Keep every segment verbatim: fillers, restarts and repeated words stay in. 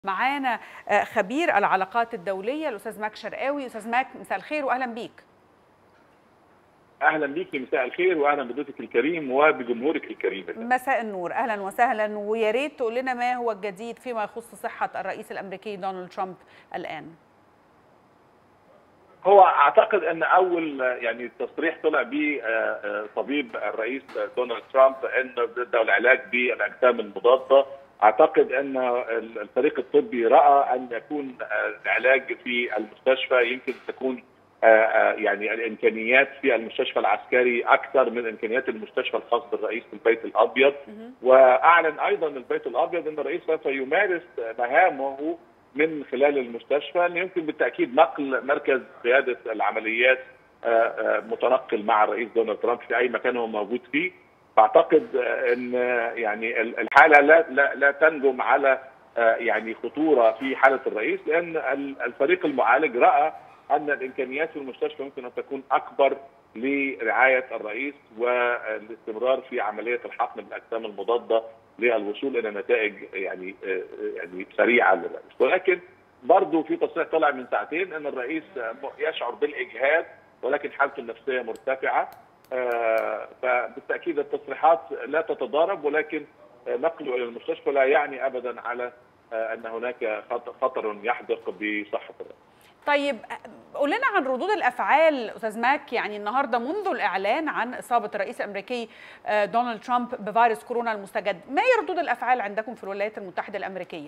معانا خبير العلاقات الدولية الأستاذ ماك شرقاوي. أستاذ ماك، مساء الخير وأهلا بيك. اهلا بيكي، مساء الخير واهلا بضيفك الكريم وبجمهورك الكريم. مساء النور، اهلا وسهلا، ويا ريت تقول لنا ما هو الجديد فيما يخص صحة الرئيس الامريكي دونالد ترامب الان. هو اعتقد ان اول يعني تصريح طلع به طبيب الرئيس دونالد ترامب ان بده العلاج بالاجسام المضادة. اعتقد ان الفريق الطبي راى ان يكون العلاج في المستشفى يمكن تكون يعني الامكانيات في المستشفى العسكري اكثر من امكانيات المستشفى الخاص بالرئيس في البيت الابيض. واعلن ايضا البيت الابيض ان الرئيس سوف يمارس مهامه من خلال المستشفى، ان يمكن بالتاكيد نقل مركز قياده العمليات متنقل مع الرئيس دونالد ترامب في اي مكان هو موجود فيه. فاعتقد ان يعني الحاله لا لا, لا تنجم على يعني خطوره في حاله الرئيس، لان الفريق المعالج راى ان الامكانيات في المستشفى ممكن ان تكون اكبر لرعايه الرئيس والاستمرار في عمليه الحقن بالاجسام المضاده للوصول الى نتائج يعني يعني سريعه للرئيس. ولكن برضه في تصريح طلع من ساعتين ان الرئيس يشعر بالاجهاد ولكن حالته النفسيه مرتفعه. فبالتاكيد التصريحات لا تتضارب، ولكن نقله الى المستشفى لا يعني ابدا على ان هناك خطر يحدق بصحه الرئيس. طيب قول لنا عن ردود الافعال استاذ ماك، يعني النهارده منذ الاعلان عن اصابه الرئيس الامريكي دونالد ترامب بفيروس كورونا المستجد، ما هي ردود الافعال عندكم في الولايات المتحده الامريكيه؟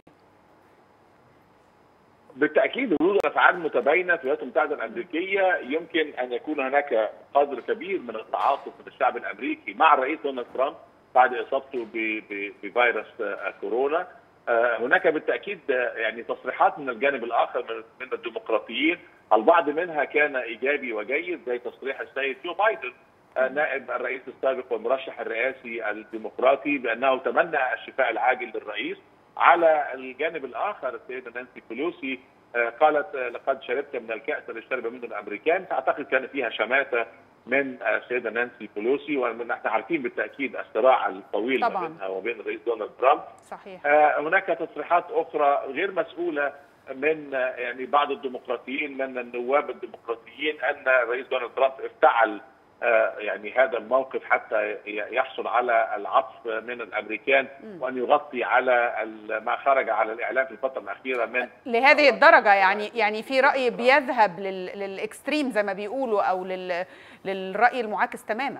بالتاكيد ردود الافعال متباينه في الولايات المتحده الامريكيه. يمكن ان يكون هناك قدر كبير من التعاطف من الشعب الامريكي مع الرئيس دونالد ترامب بعد اصابته بفيروس كورونا. هناك بالتاكيد يعني تصريحات من الجانب الاخر من الديمقراطيين، البعض منها كان ايجابي وجيد، زي تصريح السيد جو بايدن نائب الرئيس السابق والمرشح الرئاسي الديمقراطي بانه تمنى الشفاء العاجل للرئيس. على الجانب الاخر السيده نانسي بيلوسي قالت لقد شربت من الكأس الذي شرب منه الامريكان. تعتقد كان فيها شماتة من السيده نانسي بيلوسي، ونحن عارفين بالتاكيد الصراع الطويل ما بينها وبين الرئيس دونالد ترامب. صحيح. هناك تصريحات اخرى غير مسؤوله من يعني بعض الديمقراطيين من النواب الديمقراطيين ان الرئيس دونالد ترامب افتعل يعني هذا الموقف حتى يحصل على العطف من الامريكان وان يغطي على ما خرج على الاعلام في الفتره الاخيره من لهذه الدرجه. يعني يعني في راي بيذهب للاكستريم زي ما بيقولوا، او لل للراي المعاكس تماما.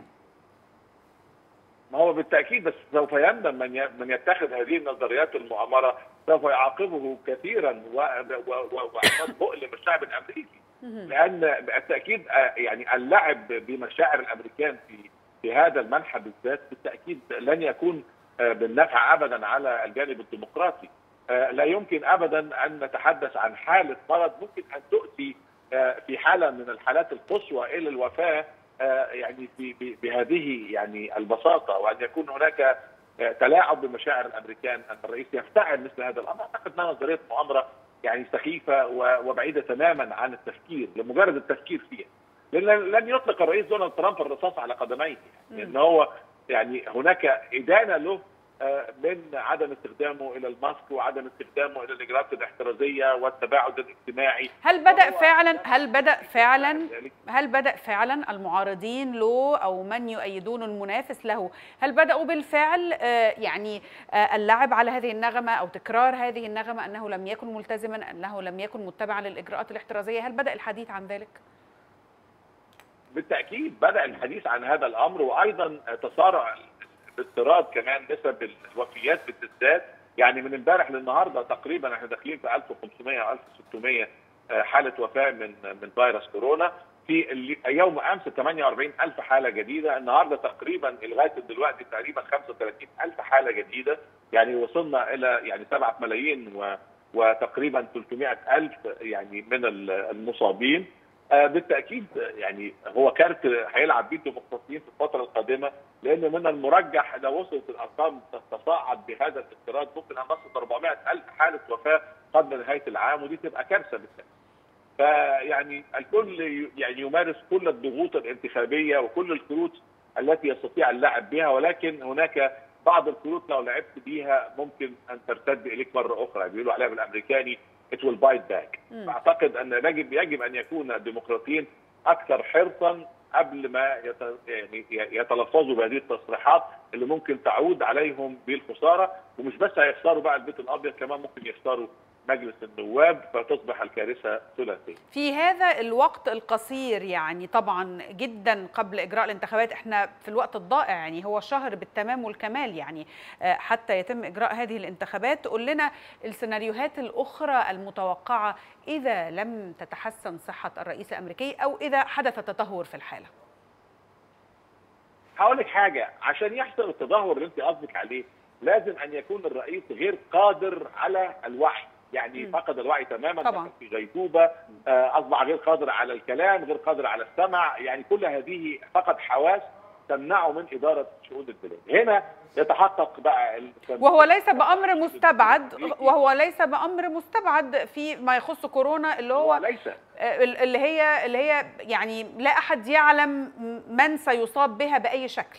ما هو بالتاكيد، بس سوف يندم من من يتخذ هذه النظريات المؤامره، سوف يعاقبه كثيرا ويعقد مؤلم الشعب الامريكي. لان بالتاكيد يعني اللعب بمشاعر الامريكان في في هذا المنحى بالذات بالتاكيد لن يكون بالنفع ابدا على الجانب الديمقراطي. لا يمكن ابدا ان نتحدث عن حاله مرض ممكن ان تؤتي في حاله من الحالات القصوى الى الوفاه يعني بهذه يعني البساطه، وان يكون هناك تلاعب بمشاعر الامريكان، ان الرئيس يفتعل مثل هذا الامر. اعتقد انها نظريه مؤامره يعني سخيفه وبعيده تماما عن التفكير لمجرد التفكير فيها. لان لن يطلق الرئيس دونالد ترامب الرصاص على قدميه، يعني ان هو يعني هناك ادانه له من عدم استخدامه الى الماسك وعدم استخدامه الى الاجراءات الاحترازيه والتباعد الاجتماعي. هل بدا فعلا هل بدا فعلا هل بدا فعلا المعارضين له او من يؤيدون المنافس له، هل بداوا بالفعل يعني اللعب على هذه النغمه او تكرار هذه النغمه انه لم يكن ملتزما، انه لم يكن متبعا للاجراءات الاحترازيه؟ هل بدا الحديث عن ذلك؟ بالتاكيد بدا الحديث عن هذا الامر، وايضا تسارع باضطراد كمان نسب الوفيات بالذات. يعني من امبارح للنهارده تقريبا احنا داخلين في ألف وخمسمائة او ألف وستمائة حاله وفاه من من فيروس كورونا. في يوم امس ثمانية وأربعين ألف حاله جديده، النهارده تقريبا لغايه دلوقتي تقريبا خمسة وثلاثين ألف حاله جديده، يعني وصلنا الى يعني سبعة ملايين وتقريبا ثلاثمائة ألف يعني من المصابين. بالتاكيد يعني هو كارت هيلعب بيه الديمقراطيين في الفتره القادمه، لان من المرجح لو وصلت الارقام تتصاعد بهذا الافتراض ممكن ان نصل أربعمائة ألف حاله وفاه قبل نهايه العام، ودي تبقى كارثه بالفعل. فيعني الكل يعني يمارس كل الضغوط الانتخابيه وكل الكروت التي يستطيع اللعب بها، ولكن هناك بعض الكروت لو لعبت بيها ممكن ان ترتد اليك مره اخرى، بيقولوا عليها بالامريكاني it will bite back. فاعتقد ان يجب يجب ان يكون الديمقراطيين اكثر حرصا قبل ما يعني يتلفظوا بهذه التصريحات اللي ممكن تعود عليهم بالخساره، ومش بس هيخسروا بقى البيت الابيض، كمان ممكن يخسروا مجلس النواب، فتصبح الكارثه ثلاثيه. في هذا الوقت القصير يعني طبعا جدا قبل اجراء الانتخابات، احنا في الوقت الضائع يعني هو شهر بالتمام والكمال يعني حتى يتم اجراء هذه الانتخابات، قول لنا السيناريوهات الاخرى المتوقعه اذا لم تتحسن صحه الرئيس الامريكي او اذا حدث تدهور في الحاله. هقول لك حاجه، عشان يحصل التدهور اللي انت قصدك عليه لازم ان يكون الرئيس غير قادر على الوعي، يعني م. فقد الوعي تماما، طبعا في غيبوبه، اصبح غير قادر على الكلام، غير قادر على السمع، يعني كل هذه فقد حواس تمنعه من اداره شؤون البلاد. هنا يتحقق بقى وهو ليس بامر مستبعد وهو ليس بامر مستبعد في ما يخص كورونا اللي هو ليس اللي هي اللي هي يعني لا احد يعلم من سيصاب بها باي شكل.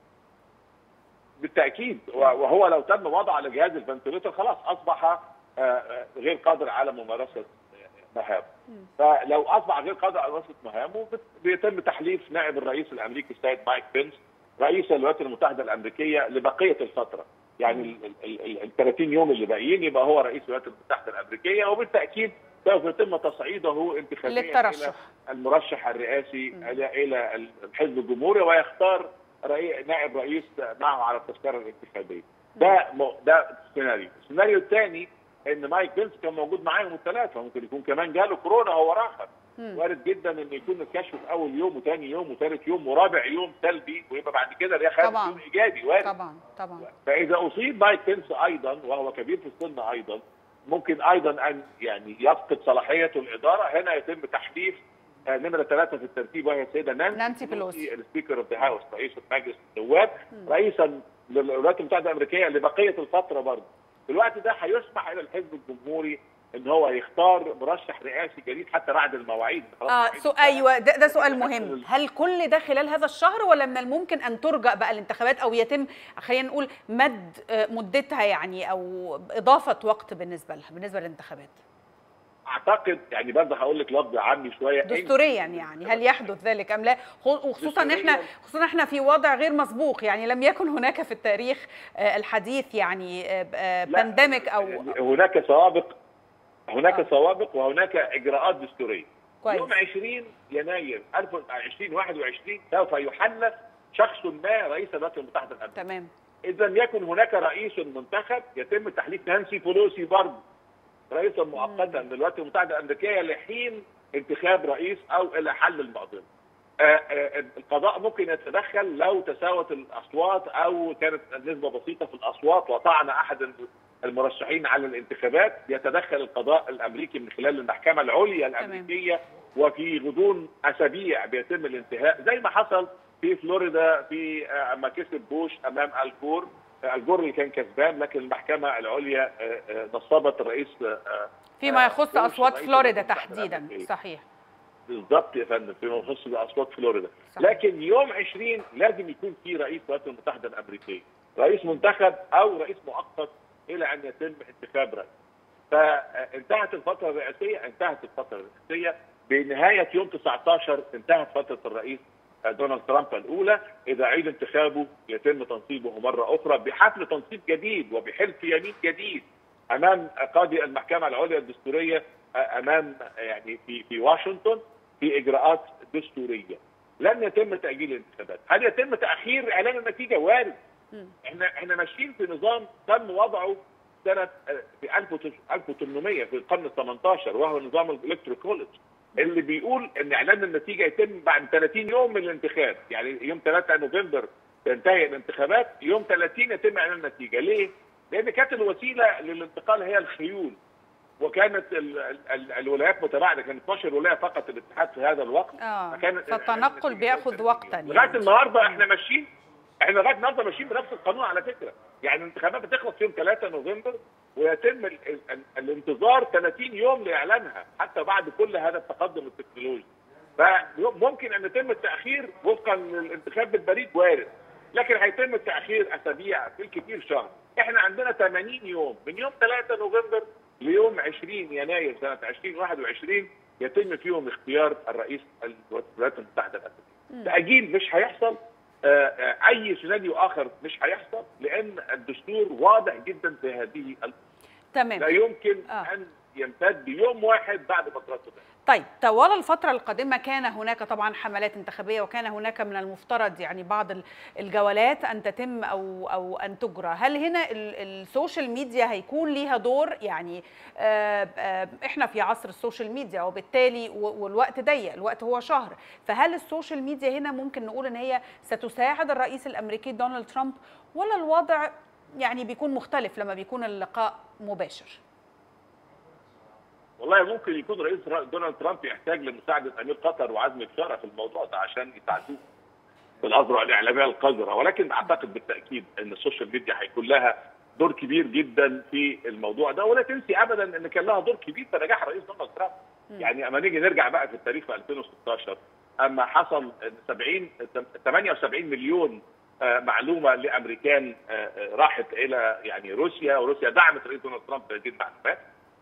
بالتاكيد، وهو لو تم وضع على جهاز الفنتليتر خلاص اصبح غير قادر على ممارسه مهامه. فلو اصبح غير قادر على ممارسه مهامه بيتم تحليف نائب الرئيس الامريكي السيد مايك بنس رئيس الولايات المتحده الامريكيه لبقيه الفتره، يعني ال ثلاثين يوم اللي باقيين يبقى هو رئيس الولايات المتحده الامريكيه، وبالتاكيد سوف يتم تصعيده انتخابيا للترشح الى المرشح الرئاسي م. الى الحزب الجمهوري، ويختار رئي... نائب رئيس معه على التذكره الانتخابيه. ده م... ده سيناريو. السيناريو الثاني ان مايك بنس كان موجود معاهم الثلاثه، ممكن يكون كمان جاله كورونا هو راخر. وارد جدا ان يكون الكشف في اول يوم وثاني يوم وثالث يوم ورابع يوم سلبي، ويبقى بعد كده ده خامس يوم ايجابي وارد. طبعا طبعا. فاذا اصيب مايك بنس ايضا وهو كبير في السن ايضا ممكن ايضا ان يعني يفقد صلاحيه الاداره. هنا يتم تحليف نمره ثلاثه في الترتيب وهي السيده نانسي, نانسي بيلوسي السبيكر اوف ذا هاوس، رئيس مجلس النواب، رئيسا للولايات المتحده الامريكيه لبقيه الفتره برضه. في الوقت ده هيسمح الى الحزب الجمهوري ان هو يختار مرشح رئاسي جديد حتى بعد المواعيد. اه سو ايوه ده, ده سؤال مهم، هل كل ده خلال هذا الشهر ولا من الممكن ان ترجأ بقى الانتخابات او يتم خلينا نقول مد مدتها يعني او اضافه وقت بالنسبه لها بالنسبه للانتخابات؟ اعتقد يعني برضه هقول لك لفظ عامي شويه دستوريا، يعني هل يحدث ذلك ام لا؟ وخصوصا ان احنا خصوصا احنا في وضع غير مسبوق، يعني لم يكن هناك في التاريخ الحديث يعني بانديميك او هناك سوابق هناك آه. سوابق وهناك اجراءات دستوريه. كويس. يوم عشرين يناير ألفين وواحد وعشرين سوف يحلف شخص ما رئيس الولايات المتحده الامريكيه. تمام. اذا لم يكن هناك رئيس منتخب يتم تحليف نانسي بيلوسي برضه رئيسا مؤقتا للولايات المتحده الامريكيه لحين انتخاب رئيس او الى حل المعضله. القضاء ممكن يتدخل لو تساوت الاصوات او كانت النسبه بسيطه في الاصوات وطعن احد المرشحين على الانتخابات، يتدخل القضاء الامريكي من خلال المحكمه العليا الامريكيه. تمام. وفي غضون اسابيع بيتم الانتهاء زي ما حصل في فلوريدا في اما كسب بوش امام الجور، الجور اللي كان كسبان لكن المحكمه العليا نصبت الرئيس فيما يخص اصوات فلوريدا تحديدا. صحيح بالضبط يا فندم، فيما يخص اصوات فلوريدا. صحيح. لكن يوم عشرين لازم يكون في رئيس الولايات المتحده الامريكيه، رئيس منتخب او رئيس مؤقت الى ان يتم انتخاب رئيس. فانتهت الفتره الرئاسيه انتهت الفتره الرئاسيه بنهايه يوم تسعة عشر انتهت فتره الرئيس دونالد ترامب الاولى. اذا عيد انتخابه يتم تنصيبه مره اخرى بحفل تنصيب جديد وبحلف يمين جديد امام قاضي المحكمه العليا الدستوريه امام يعني في في واشنطن في اجراءات دستوريه. لن يتم تاجيل الانتخابات. هل يتم تاخير اعلان النتيجه؟ وارد. احنا احنا ماشيين في نظام تم وضعه سنه في ألف وثمانمائة في القرن الثامن عشر وهو نظام الالكترو كولج اللي بيقول ان اعلان النتيجه يتم بعد ثلاثين يوم من الانتخاب، يعني يوم ثلاثة نوفمبر تنتهي الانتخابات، يوم ثلاثين يتم اعلان النتيجه. ليه؟ لان كانت الوسيله للانتقال هي الخيول، وكانت ال ال الولايات متباعده، كانت اثناشر ولايه فقط الاتحاد في هذا الوقت. اه فالتنقل بياخذ وقتا يعني. لغايه النهارده احنا ماشيين احنا لغايه النهارده ماشيين بنفس القانون على فكره، يعني الانتخابات بتخلص يوم ثلاثة نوفمبر ويتم ال ال الانتظار ثلاثين يوم لاعلانها حتى بعد كل هذا التقدم التكنولوجي. فممكن ان يتم التاخير وفقا للانتخاب بالبريد، وارد. لكن هيتم التاخير اسابيع بالكثير شهر. احنا عندنا ثمانين يوم من يوم ثلاثة نوفمبر ليوم عشرين يناير سنه ألفين وواحد وعشرين يتم فيهم اختيار الرئيس الولايات المتحده الامريكيه. تاجيل مش هيحصل، اي سيناريو اخر مش هيحصل، لان الدستور واضح جدا في هذه. تمام. لا يمكن آه. ان يمتد بيوم واحد بعد فترته. طيب طوال الفترة القادمة كان هناك طبعا حملات انتخابية، وكان هناك من المفترض يعني بعض الجولات أن تتم أو أو أن تجرى. هل هنا السوشيال ميديا هيكون ليها دور؟ يعني احنا في عصر السوشيال ميديا، وبالتالي والوقت ضيق، الوقت هو شهر، فهل السوشيال ميديا هنا ممكن نقول ان هي ستساعد الرئيس الأمريكي دونالد ترامب، ولا الوضع يعني بيكون مختلف لما بيكون اللقاء مباشر؟ والله ممكن يكون رئيس دونالد ترامب يحتاج لمساعده امير قطر وعزمي بشاره في الموضوع ده عشان يساعدوه بالاذرع الاعلاميه القذره، ولكن اعتقد بالتاكيد ان السوشيال ميديا هيكون لها دور كبير جدا في الموضوع ده. ولا تنسي ابدا ان كان لها دور كبير في نجاح الرئيس دونالد ترامب. يعني اما نيجي نرجع بقى في التاريخ في ألفين وستاشر، اما حصل سبعين ثمانية وسبعين مليون معلومه لامريكان راحت الى يعني روسيا، وروسيا دعمت الرئيس دونالد ترامب بهذه المعلومات،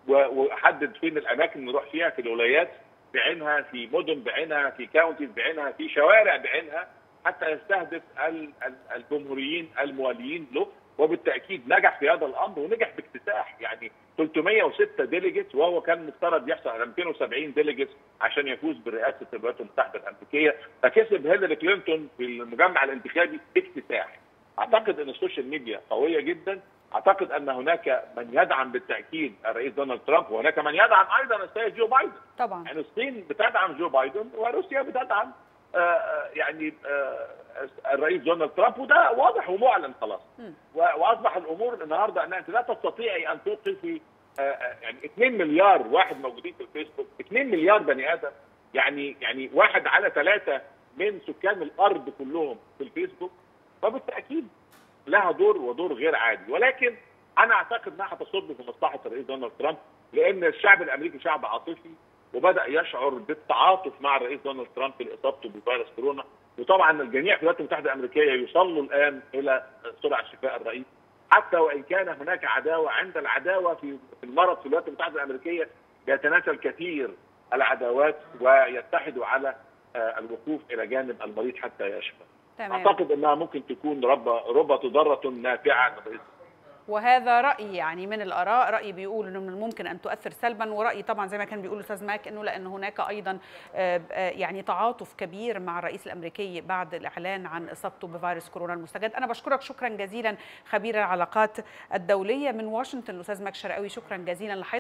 وحدد فين الاماكن اللي نروح فيها في الولايات بعينها، في مدن بعينها، في كاونتيز بعينها، في شوارع بعينها، حتى يستهدف الجمهوريين المواليين له. وبالتاكيد نجح في هذا الامر ونجح باكتساح، يعني ثلاثمائة وستة ديليجيتس، وهو كان مفترض يحصل على مئتين وسبعين ديليجيتس عشان يفوز برئاسه الولايات المتحده الامريكيه، فكسب هيلاري كلينتون في المجمع الانتخابي باكتساح. اعتقد ان السوشيال ميديا قويه جدا، اعتقد ان هناك من يدعم بالتاكيد الرئيس دونالد ترامب، وهناك من يدعم ايضا السيد جو بايدن. طبعا يعني الصين بتدعم جو بايدن وروسيا بتدعم آه يعني آه الرئيس دونالد ترامب، وده واضح ومعلن خلاص. واصبح الامور النهارده ان انت لا تستطيعي ان توقفي آه يعني اثنين مليار واحد موجودين في الفيسبوك، اثنين مليار بني ادم، يعني يعني واحد على ثلاثه من سكان الارض كلهم في الفيسبوك، فبالتاكيد لها دور ودور غير عادي. ولكن انا اعتقد انها هتصب في مصلحه الرئيس دونالد ترامب، لان الشعب الامريكي شعب عاطفي وبدا يشعر بالتعاطف مع الرئيس دونالد ترامب لاصابته بفيروس كورونا، وطبعا الجميع في الولايات المتحده الامريكيه يصلوا الان الى سرعه شفاء الرئيس، حتى وان كان هناك عداوه. عند العداوه في المرض في الولايات المتحده الامريكيه يتناسى الكثير العداوات ويتحدوا على الوقوف الى جانب المريض حتى يشفى. تمام. اعتقد انها ممكن تكون رب رب ضاره نافعه للرئيس. وهذا رأي يعني من الآراء، رأي بيقول أنه من الممكن أن تؤثر سلبا، ورأي طبعا زي ما كان بيقول الأستاذ ماك أنه لأن هناك أيضا يعني تعاطف كبير مع الرئيس الأمريكي بعد الإعلان عن إصابته بفيروس كورونا المستجد. أنا بشكرك شكرا جزيلا خبير العلاقات الدولية من واشنطن الأستاذ ماك شرقاوي، شكرا جزيلا لحضرتك.